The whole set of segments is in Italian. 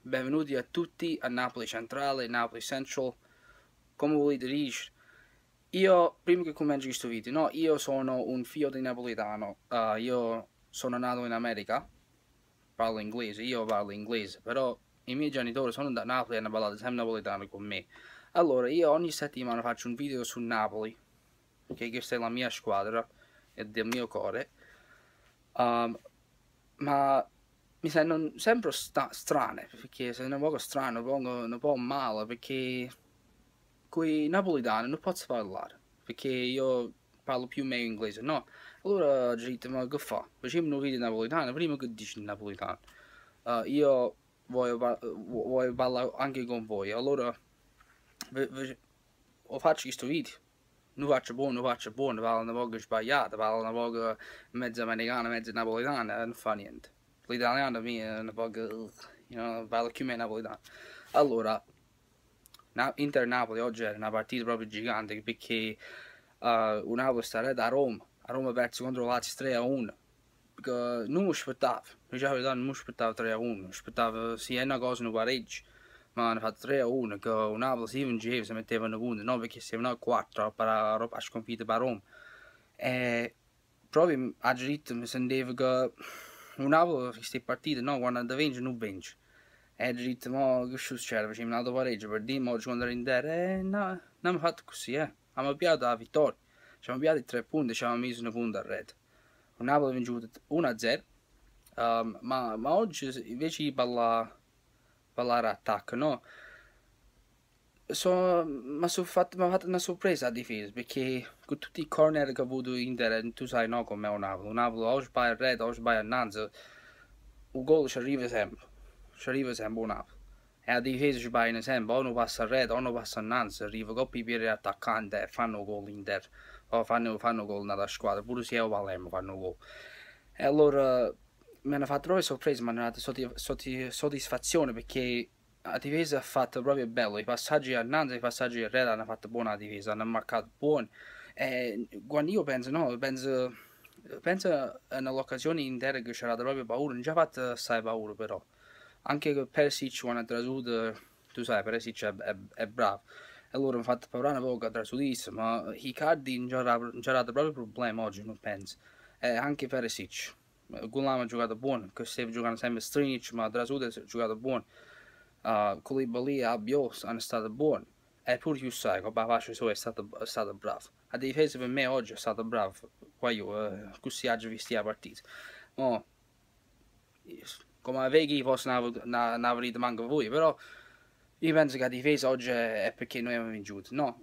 benvenuti a tutti a Napoli Centrale, Napoli Central, come volete dire. Io, prima che cominci questo video, no, io sono un figlio di napoletano, io sono nato in America, parlo inglese, io parlo inglese, però i miei genitori sono da Napoli e hanno parlato sempre napoletano con me. Allora, io ogni settimana faccio un video su Napoli, che questa è la mia squadra e del mio cuore, ma mi sembrano sempre strane, perché se un po' strano, un po' male, perché con i napoletani non posso parlare, perché io parlo più meglio inglese, no? Allora ho detto, ma che fa? Facciamo un video napoletano, prima che dici napoletano. Io voglio parlare anche con voi, allora faccio questo video. Non faccio buono, parlo una po' sbagliato, parlo una po' mezzo americano, mezzo napoletano, non fa niente. L'italiano mio è un po', parlo più o meno napoletano. Allora, Inter-Napoli oggi era una partita proprio gigante perché un Napoli sta da Roma. A Roma ha perso contro Lazio 3-1. Perché non mi aspettavo, diciamo la verità, non mi aspettavo 3-1, mi aspettavo sia una cosa un pareggio. Ma hanno fatto 3-1 che un Napoli si vinceva, si mettevano punti, no perché si avevano 4 per la sconfitta per Roma. E proprio a diritto mi sentivo che un Napoli queste partite, no, quando vince non vince. E ho detto, ma che succede? Facciamo un altro pareggio per dire, oggi quando ero in terra, no, non abbiamo fatto così, Abbiamo piato la vittoria. Ci abbiamo piato i 3 punti e ci abbiamo messo un punto a rete. Il Napoli ha vinto 1-0, ma oggi invece di parlare attacco, no? Mi ha fatto una sorpresa a difesa, perché con tutti i corner che ha avuto Inter, tu sai no com'è un Napoli. Un Napoli o sbaglia a rete o sbaglia innanzi, il gol ci arriva sempre. Ci arriva sempre un Napoli. E la difesa ci sbagliano sempre, o non passa a rete o non passa innanzi, arriva coppi per l'attaccante e fanno gol Inter. O fanno gol nella squadra, pure se è o Palermo fanno gol. E allora mi hanno fatto proprio sorpresa, mi hanno dato soddisfazione perché la difesa ha fatto proprio bello, i passaggi a Nanza e i passaggi a Reda hanno fatto buona difesa, hanno marcato buoni. E quando io penso, no, penso nell'occasione intera che c'era proprio paura, non ci ha fatto assai paura però. Anche che Perisic quando ha trasuto, tu sai, Perisic è bravo. E allora mi ha fatto paura un po' che ha trasudisse, ma Icardi non c'era proprio problema oggi, non penso. E anche Perisic. Gulam ha giocato buono, che stava giocando sempre Strinic, ma Drasuda ha giocato buono. Koulibaly e Albiol hanno stato buoni. E pure Yusai, che Bavascio è stato bravo. A difesa per me oggi è stato bravo. Qua io, così oggi visto la partita. Oh, come vedi forse non avrete manco voi, però io penso che la difesa oggi è perché noi abbiamo vinto. No,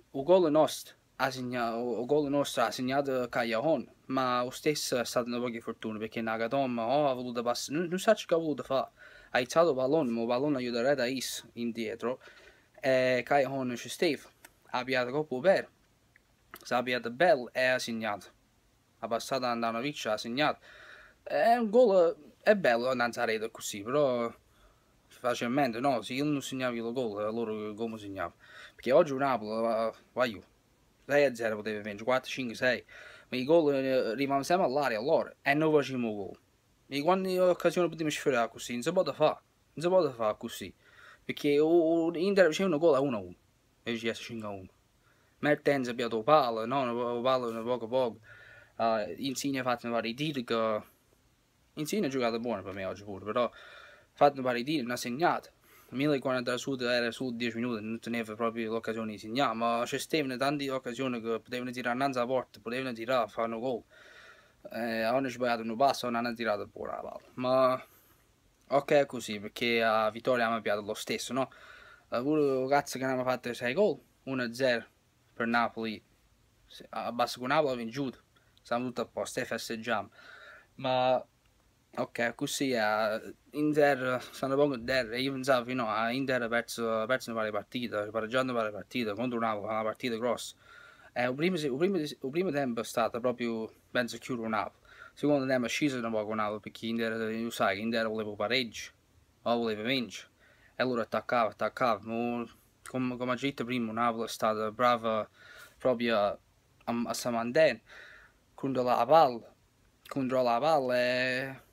il gol nostro ha segnato Cagliaron, ma lo stesso è stato una poca fortuna perché Nagatom ha voluto passare, non sa che ha voluto fare. Ha alzato il pallone, ma il pallone aiuterà da Is indietro e Cagliaron non ci stava. Ha piato colpo per, si è piato bello e ha segnato. Ha passato Andanovic, ha segnato. È un gol, è bello andare a rete così, però facilmente no, se io non segnavo il gol, allora come segnavo? Perché oggi un Napoli, vai io, 6-0 poteva vincere, 4-5-6, ma i gol arrivavano sempre all'aria allora e non facevamo gol. E quando occasione potevamo sferrare così, non si può fare, non si può fare così, perché l'Inter faceva un gol a 1-1 e ci 5-1. Mertens ha piato il palo, no, il palo poco a poco. Insigne ha fatto vari tiri che... Insigne ha giocato buono per me oggi pure, però ha fatto vari tiri, non ha segnato. Milan quando era su 10 minuti, non teneva proprio l'occasione di segnare, ma ci stavano tante occasioni che potevano tirare innanzi alla porta, potevano tirare, fanno gol. Hanno sbagliato un passo, non hanno tirato buona la palla. Ma ok è così, perché a vittoria abbiamo piato lo stesso, no? Pure ragazzi che hanno fatto 6 gol, 1-0 per Napoli, basta con Napoli ha vinto, siamo tutti a posto e festeggiamo. Ma ok, così Inter stanno poco in terra, io pensavo fino a Inter ha perso una varie partite, pareggiando varie partite contro Napoli, una partita grossa. Il primo tempo è stato proprio, penso, chiudere Napoli. Il secondo tempo è sceso un po' con Napoli perché Inter, tu sai, Inter voleva pareggio, o voleva vincere. E allora attaccava. Ma, come ho detto prima, Napoli è stato bravo proprio a Samandè, controlla la palla e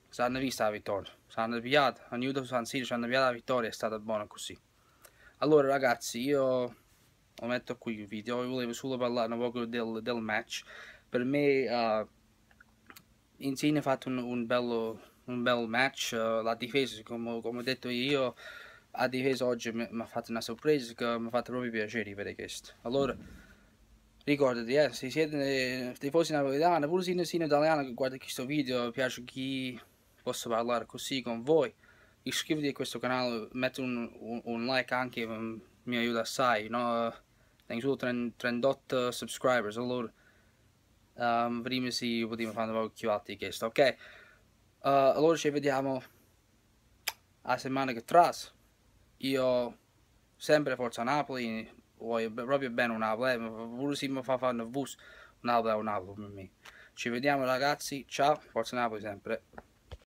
si hanno vista la vittoria, si hanno pigliata, hanno aiutato San Siro, ci hanno pigliata la vittoria, è stata buona così. Allora ragazzi, io lo metto qui il video, io volevo solo parlare un poco del match. Per me Insigne ha fatto un bel match, la difesa, come ho detto io, la difesa oggi mi ha fatto una sorpresa che mi ha fatto proprio piacere vedere questo. Allora, ricordati, se siete tifosi napoletani, pure se siete italiani che guardate questo video, piace chi posso parlare così con voi, iscriviti a questo canale, metti un like anche, mi aiuta assai, no? Tengo solo 38 subscribers, allora vediamo se potremo fare un po' più alti di questo, ok? Allora ci vediamo la settimana che tra. Io sempre Forza Napoli, voglio proprio bene un Napoli, pure se mi fa fare un bus, un Napoli è un Napoli per me. Ci vediamo ragazzi, ciao, Forza Napoli sempre.